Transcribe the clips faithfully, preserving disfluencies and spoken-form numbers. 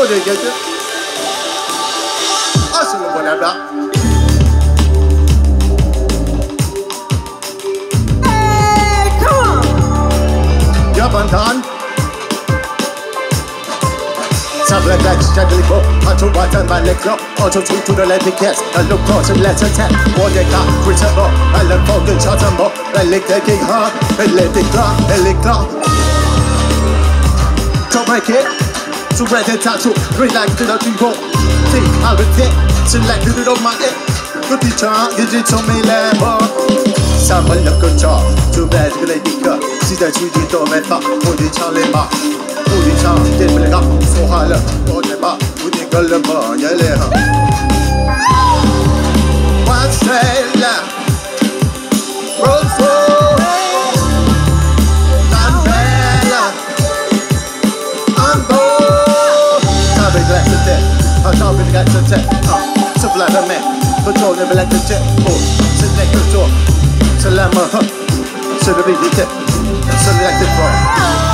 they get it. I should have won that back. Hey, come on. Yup, I'm done. Tablet X, gently go, unto right and my leg up, unto two to the left cast, and look close and let's attack. What they got, return up, and let fall the shot and more, and lick the king hard, and let it clap, and lick clap. To break it, to red and tattoo, relax to the people. Think I'll be there, select it on my head. Good teacher, you did to me level. Someone look good job, too bad you let it go. See that you did don't make up, put it on the mark. 不理想，电不灵高，说话了，我嘴巴，不听个人么也厉害。One straight left, roll forward, I'm better, I'm bold. 他被来自这，他照被来自这，啊，是不来的美，不做人不来自这，不是那个做，是那么狠，是个比你这，是来自我。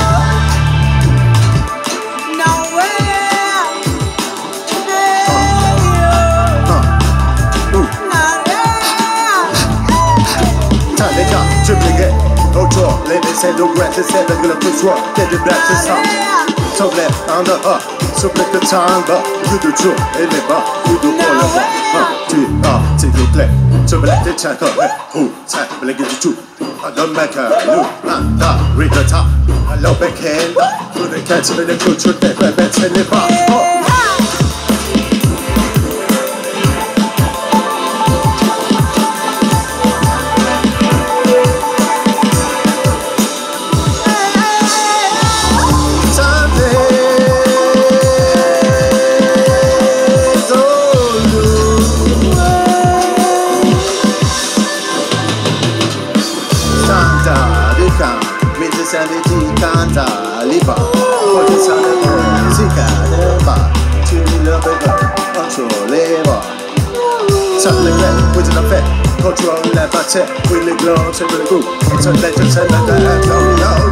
Tripling it, no draw, let me say no breath, it's heaven, gonna push rock, get it back to some. So left, on the up, so break the time, but you do true, and never, you do all of it. Huh, T R, take your play, so black the check up, who, tap, but I get the truth. I don't make a loop, and the read the top. I love back hand, to the cats in the culture, that my bets in the bar. Canta lipa, porque sale música de bar, chile bebe, controleva. Something like with an effect, control that check, we live low, so we go. So let us send that, no, no.